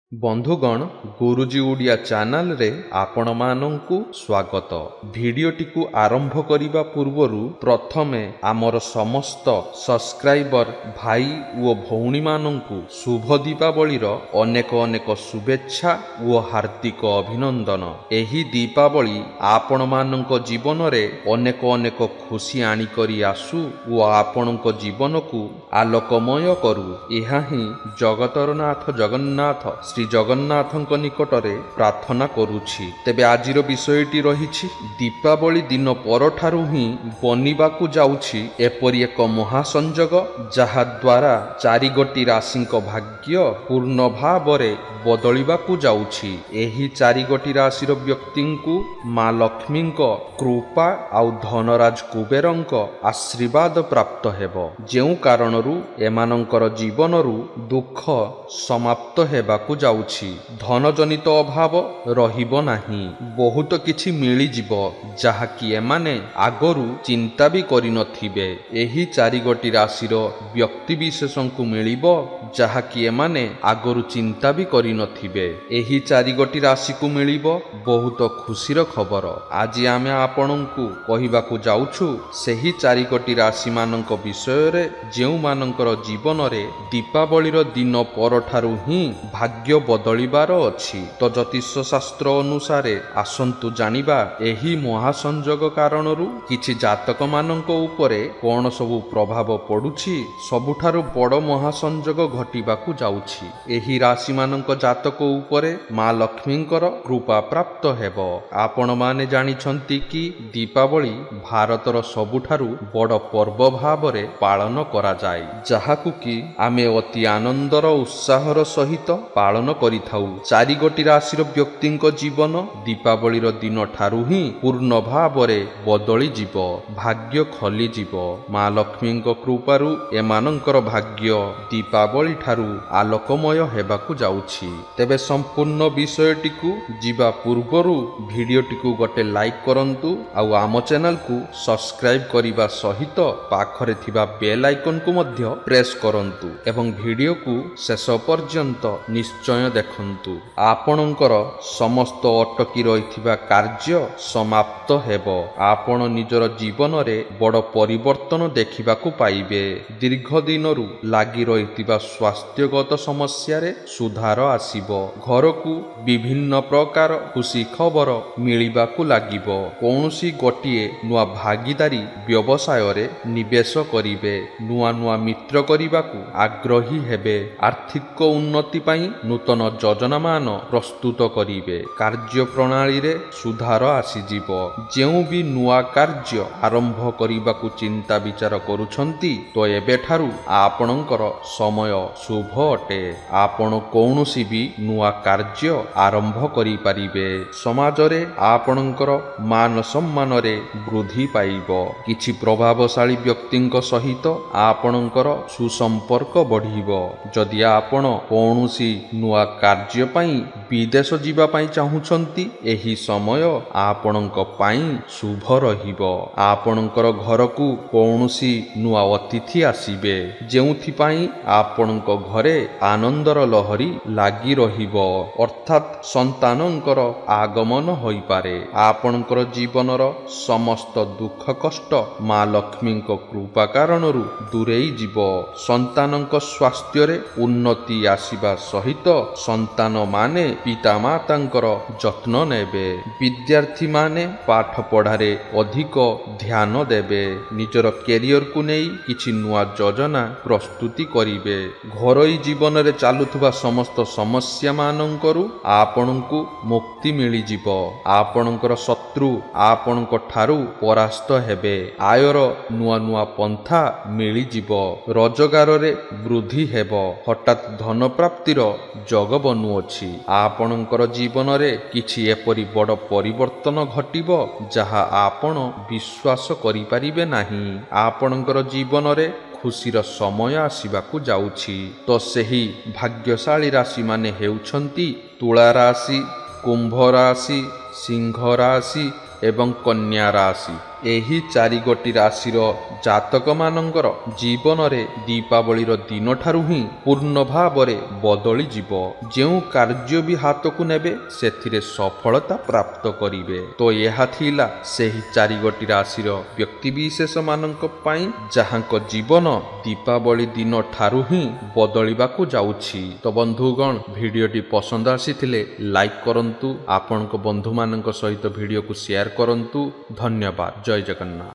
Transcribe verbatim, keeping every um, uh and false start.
बंधुगण गुरुजी ओडिया चैनल रे आपण मानंकु स्वागत। भिडियोटी को आरंभ करिबा पूर्वरु प्रथमे आमर समस्त सब्सक्राइबर भाई ओ भौणी मानंकु शुभ दीपावली रो अनेक अनेक शुभेच्छा ओ हार्दिक अभिनंदन। एही दीपावली आपण मानंक जीवन रे अनेक अनेक खुशी आनी करी आसु ओ आपणक जीवन को आलोकमय करू। एहा ही जगतर नाथ जगन्नाथ श्री जगन्नाथଙ୍କ निकटरे प्रार्थना करुछि। तेबे आजिर विषयटी रहिछि दीपावली दिन परठारु ही बनिबाकु जाउछि एपरि एक महासंजोग जहा द्वारा चारि गोटी राशिंक भाग्य पूर्ण भावरे बदलिबाकु जाउछि। एही चारि गोटी राशिर व्यक्तिंकु मां लक्ष्मींक कृपा आउ धनराज कुबेरंक आशीर्वाद प्राप्त हेबो, जेउ कारणरु एमानंकर जीवनरु दुख समाप्त हेबाकु जाउछि। धन जनित अभाव रहिबो नाही, बहुत किछि मिली जिवो जहा कि एमाने आगरु चिंता भी करि नथिबे। एही चारि गोटी राशिर व्यक्ति विशेषंकु मिलिबो जहा कि एमाने आगरु चिंता भी करि नथिबे। एही चारि गोटी राशि को मिलिबो बहुत खुशीर खबर। आज आमे आपणंकु कहिबाकु जाउछु सेही चारि गोटी राशि मानंक विषय रे जेउ मानंकर जीवन रे दीपावलीर दिन परठारु ही भाग्य बदलिबार अछि। तो ज्योतिष शास्त्र अनुसार आसंतु जानिबा एही महासंजोग कारणरु किछि जातक मानंक उपरे कोन सबु प्रभाव पडुछि। सबुठारु बड़ महासंजोग घटिबाकु जाउछि। एही राशि मानंक जातक उपरे मां लक्ष्मींकर कृपा प्राप्त हेबो। आपण माने जानिछंती कि दीपावली भारतर सबुठारु बड़ पर्व भावरे पालन करा जाय, जहाकु कि आमे अति आनंदर उत्साहर सहित पालन करिथाउ। चारि गोटी राशिर व्यक्तिंक जीवन दीपावलीर दिन ठारु ही पूर्ण भावरे बदली जिवो, भाग्य खली जिवो। मां लक्ष्मींक कृपारु एमानंकर भाग्य दीपावली ठारु आलोकमय हेबाकु जाउछि। तेबे संपूर्ण विषयटी को जीवा पूर्वरु भिडियोटी को गोटे लाइक करंतु आउ आम चैनल को सब्सक्राइब करिबा सहित पाखरे थिबा बेल आइकन को मध्य प्रेस करंतु एवं भिडियो को शेष पर्यंत निश्चय देखंतु। आपणंकर समस्त अटकी रहिथिबा कार्य समाप्त हेबो। आपण निजर जीवन रे बड़ परिवर्तन देखिबाकु पाइबे। दीर्घ दिनरु लागि रहिथिबा स्वास्थ्यगत समस्या रे सुधार आसीबो। घर को विभिन्न प्रकार खुशी खबर मिलिबाकु लागिबो। कोनोसी गोटिए नुआ भागीदारी व्यवसाय रे निवेश करिवे। नुआ नुआ मित्र करिबाकु आग्रही हेबे। आर्थिक उन्नति पई नूतन योजना मान प्रस्तुत करिवे। कार्य प्रणाली रे सुधार आसीजिवो। जेउ भी नुआ कार्य आरंभ करिबाकु चिंता विचार करूछंती तो एबेठारु आपणंकर समय शुभ अटे। आपण कोनोसी भी नुआ कार्य आरंभ करि पारिबे। समाज रे आपणंकर मान सम्मान रे वृद्धि पाइबो। किछि प्रभावशाली व्यक्तिंक सहित आपणंकर सुसंपर्क बढ़िबो। जदि आपण कोनोसी नुआ कार्य पई विदेश जीवा पई चाहुछंती एही समय आपणंक पई शुभ रहिबो। आपणंकर घर को कोनोसी नुआ अतिथि आसीबे, जेउथि पई आपणंक घरे आनंदर लहरी लागि रहिबो, अर्थात संतानंकर आगमन होई पारे। आपणंकर जीवनर समस्त दुख कष्ट मां लक्ष्मींक कृपा कारणरु दूरेई जिवो। संतानंक स्वास्थ्य रे उन्नति आसीबा सहित संतान माने पिता मातांकर जत्न नेबे। विद्यार्थी माने पाठ पढ़ारे अधिक ध्यान देबे। निजर कैरियर को नेई किछि नुआ योजना प्रस्तुति करिवे। घरोई जीवन रे चालुथुबा समस्त समस्या मानंकरु आपणंकु मुक्ति मिली जिवो। आपणंकर शत्रु आपणंक ठारु परास्त हेबे। आयर नुआ नुआ पंथा मिली जिवो। रोजगार रे वृद्धि हेबो। हठात धन प्राप्तिर जग बनुअछि। आपणंकर जीवन रे किछि एपरि बड़ परिवर्तन घटिबो जहा आपण विश्वास करि पारिबे नाही। आपणंकर जीवन रे खुशीर समय आसीबाकु जाउछि। तो सेही भाग्यशाली राशि माने हेउछंती तुला राशि, कुंभ राशि, सिंह राशि एवं कन्या राशि। ଏହି ଚାରି ଗୋଟି ରାଶିର ଜାତକମାନଙ୍କର ଜୀବନରେ ଦୀପାବଳିର ଦିନଠାରୁ ହିଁ ପୂର୍ଣ୍ଣ ଭାବରେ ବଦଳିଯିବ। ଯେଉଁ କାର୍ଯ୍ୟ ବି ହାତକୁ ନେବେ ସେଥିରେ ସଫଳତା ପ୍ରାପ୍ତ କରିବେ। ତ ଏହା ଥିଲା ସେହି ଚାରି ଗୋଟି ରାଶିର ବ୍ୟକ୍ତିବିଶେଷ ମାନଙ୍କ ପାଇଁ ଯାହାଙ୍କ ଜୀବନ ଦୀପାବଳି ଦିନ ଠାରୁ ହିଁ ବଦଳିବାକୁ ଯାଉଛି। ତ ବନ୍ଧୁଗଣ, ଭିଡ଼ିଓଟି ପସନ୍ଦ ଆସିଥିଲେ ଲାଇକ୍ କରନ୍ତୁ, ଆପଣଙ୍କ ବନ୍ଧୁମାନଙ୍କ ସହିତ ଭିଡ଼ିଓକୁ ସେୟାର କରନ୍ତୁ। ଧନ୍ୟବାଦ। ଜୟ ଜଗନ୍ନାଥ।